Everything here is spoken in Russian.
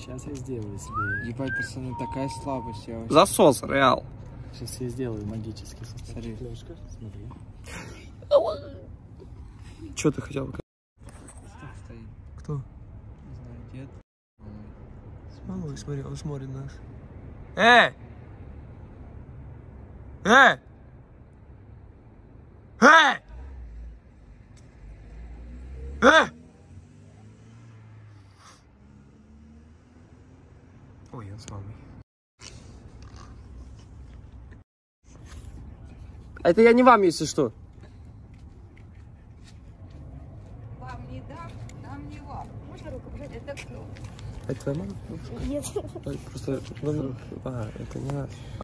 Сейчас я сделаю себе. Ебать, пацаны, такая слабость. Я вообще... Засос, реал. Сейчас я сделаю магический состав. Смотри. Флешка, смотри. Что ты хотел? Стоит. Кто? Не знаю, дед. Малой, смотри, он смотрит нас. Эй! Эй! Эй! Эй! Ой, он с мамой. Это я не вам, если что. Вам не дам, нам не вам. Можно руку пожать? Это кто? Это твоя мама? Нет. Просто... А, это не надо.